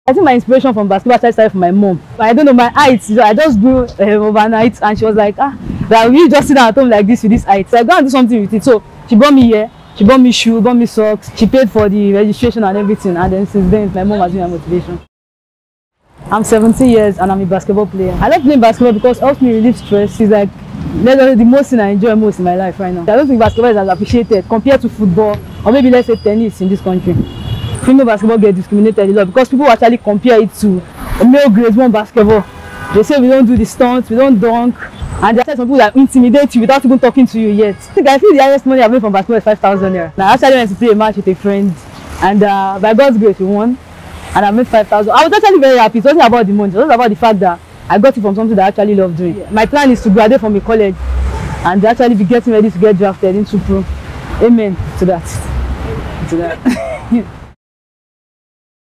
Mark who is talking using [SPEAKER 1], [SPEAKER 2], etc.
[SPEAKER 1] I think my inspiration from basketball started from my mom. I don't know, my height, I just grew overnight, and she was like, that you just sit down at home like this with this height. So I go and do something with it. So she brought me here, she bought me shoes, bought me socks, she paid for the registration and everything, and then since then my mom has been my motivation. I'm 17 years and I'm a basketball player. I love playing basketball because it helps me relieve stress. It's like the most thing I enjoy most in my life right now. I don't think basketball is as appreciated compared to football or maybe let's say tennis in this country. Female basketball gets discriminated a lot because people actually compare it to a male grade 1 basketball. They say we don't do the stunts, we don't dunk, and there are some people that intimidate you without even talking to you yet. I feel the highest money I've made from basketball is 5,000 naira. Now I actually went to play a match with a friend, and by God's grace we won, and I made 5,000. I was actually very happy. It wasn't about the money, it was about the fact that I got it from something that I actually love doing. My plan is to graduate from a college and actually be getting ready to get drafted into pro. Amen to that.